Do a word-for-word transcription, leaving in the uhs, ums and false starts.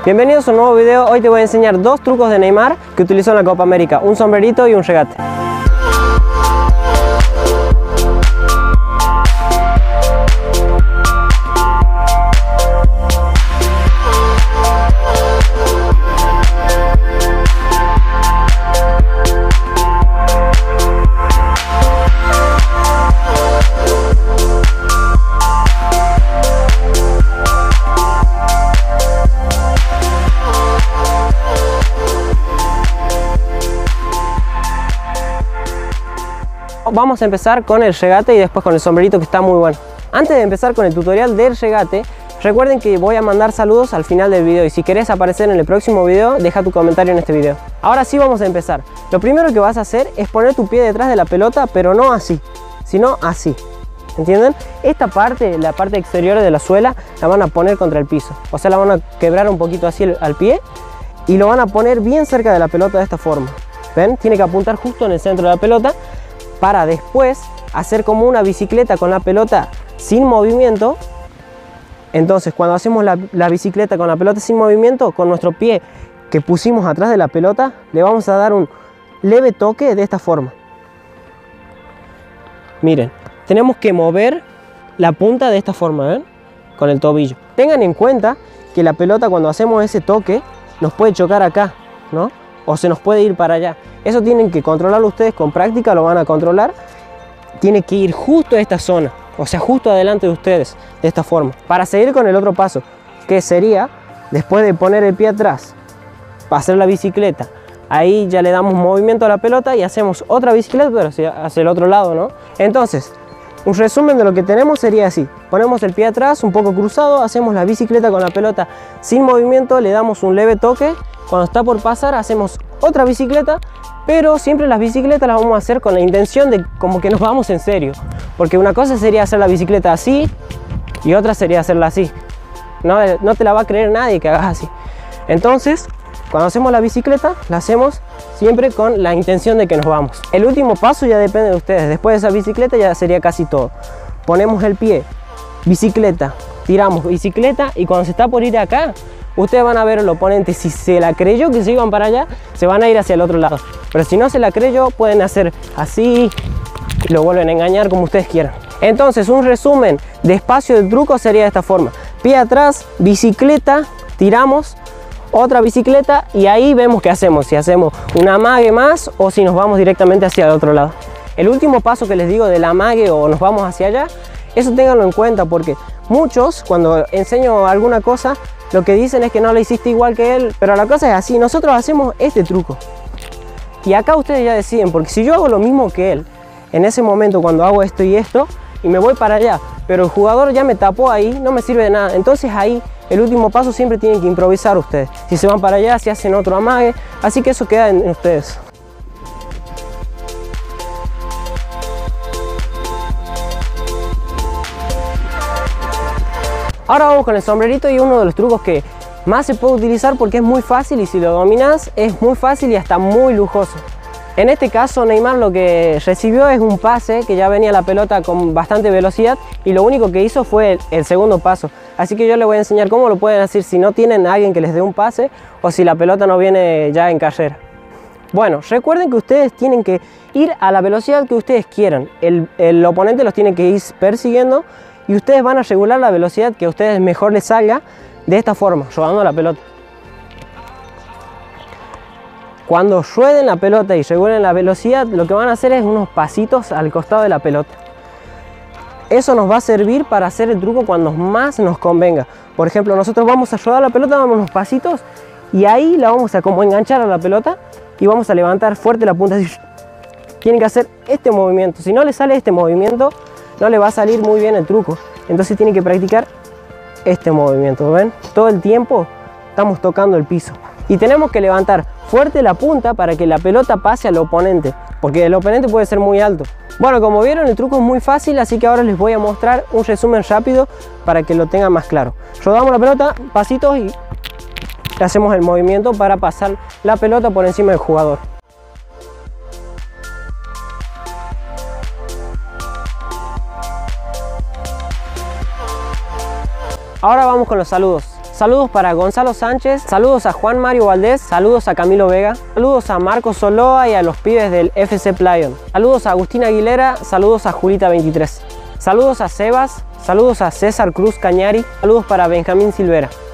Bienvenidos a un nuevo video. Hoy te voy a enseñar dos trucos de Neymar que utilizó en la Copa América, un sombrerito y un regate. Vamos a empezar con el regate y después con el sombrerito, que está muy bueno. Antes de empezar con el tutorial del regate, recuerden que voy a mandar saludos al final del video y si querés aparecer en el próximo video, deja tu comentario en este video. Ahora sí vamos a empezar. Lo primero que vas a hacer es poner tu pie detrás de la pelota, pero no así, sino así. ¿Entienden? Esta parte, la parte exterior de la suela, la van a poner contra el piso. O sea, la van a quebrar un poquito así al pie y lo van a poner bien cerca de la pelota de esta forma. ¿Ven? Tiene que apuntar justo en el centro de la pelota, para después hacer como una bicicleta con la pelota sin movimiento. Entonces cuando hacemos la, la bicicleta con la pelota sin movimiento, con nuestro pie que pusimos atrás de la pelota, le vamos a dar un leve toque de esta forma. Miren, tenemos que mover la punta de esta forma, ¿ven? Con el tobillo. Tengan en cuenta que la pelota, cuando hacemos ese toque, nos puede chocar acá, ¿no? O se nos puede ir para allá. Eso tienen que controlarlo ustedes, con práctica lo van a controlar. Tiene que ir justo a esta zona, o sea, justo adelante de ustedes, de esta forma. Para seguir con el otro paso, que sería, después de poner el pie atrás, para hacer la bicicleta, ahí ya le damos movimiento a la pelota y hacemos otra bicicleta, pero hacia, hacia el otro lado, ¿no? Entonces, un resumen de lo que tenemos sería así. Ponemos el pie atrás, un poco cruzado, hacemos la bicicleta con la pelota sin movimiento, le damos un leve toque. Cuando está por pasar hacemos otra bicicleta, pero siempre las bicicletas las vamos a hacer con la intención de como que nos vamos en serio. Porque una cosa sería hacer la bicicleta así y otra sería hacerla así. No, no te la va a creer nadie que hagas así. Entonces, cuando hacemos la bicicleta, la hacemos siempre con la intención de que nos vamos. El último paso ya depende de ustedes. Después de esa bicicleta ya sería casi todo. Ponemos el pie, bicicleta, tiramos bicicleta y cuando se está por ir acá, ustedes van a ver al oponente, si se la creyó que se iban para allá, se van a ir hacia el otro lado. Pero si no se la creyó, pueden hacer así y lo vuelven a engañar como ustedes quieran. Entonces, un resumen despacio del truco sería de esta forma. Pie atrás, bicicleta, tiramos, otra bicicleta y ahí vemos qué hacemos. Si hacemos un amague más o si nos vamos directamente hacia el otro lado. El último paso que les digo del amague o nos vamos hacia allá, eso ténganlo en cuenta porque muchos, cuando enseño alguna cosa, lo que dicen es que no lo hiciste igual que él, pero la cosa es así, nosotros hacemos este truco. Y acá ustedes ya deciden, porque si yo hago lo mismo que él, en ese momento cuando hago esto y esto, y me voy para allá, pero el jugador ya me tapó ahí, no me sirve de nada. Entonces ahí, el último paso siempre tienen que improvisar ustedes. Si se van para allá, si hacen otro amague, así que eso queda en, en ustedes. Ahora vamos con el sombrerito y uno de los trucos que más se puede utilizar porque es muy fácil y si lo dominas es muy fácil y hasta muy lujoso. En este caso Neymar lo que recibió es un pase que ya venía la pelota con bastante velocidad y lo único que hizo fue el, el segundo paso. Así que yo les voy a enseñar cómo lo pueden hacer si no tienen a alguien que les dé un pase o si la pelota no viene ya en carrera. Bueno, recuerden que ustedes tienen que ir a la velocidad que ustedes quieran. El, el oponente los tiene que ir persiguiendo y ustedes van a regular la velocidad que a ustedes mejor les salga de esta forma, rodando la pelota. Cuando rueden la pelota y regulen la velocidad, lo que van a hacer es unos pasitos al costado de la pelota. Eso nos va a servir para hacer el truco cuando más nos convenga. Por ejemplo, nosotros vamos a rodar la pelota, damos unos pasitos y ahí la vamos a como enganchar a la pelota y vamos a levantar fuerte la punta. Tienen que hacer este movimiento. Si no le sale este movimiento, no le va a salir muy bien el truco. Entonces tienen que practicar este movimiento, ¿ven? Todo el tiempo estamos tocando el piso. Y tenemos que levantar fuerte la punta para que la pelota pase al oponente, porque el oponente puede ser muy alto. Bueno, como vieron, el truco es muy fácil, así que ahora les voy a mostrar un resumen rápido para que lo tengan más claro. Rodamos la pelota, pasitos y le hacemos el movimiento para pasar la pelota por encima del jugador. Ahora vamos con los saludos. Saludos para Gonzalo Sánchez, saludos a Juan Mario Valdés, saludos a Camilo Vega, saludos a Marcos Soloa y a los pibes del F C Playon. Saludos a Agustín Aguilera, saludos a Julita veintitrés. Saludos a Sebas, saludos a César Cruz Cañari, saludos para Benjamín Silvera.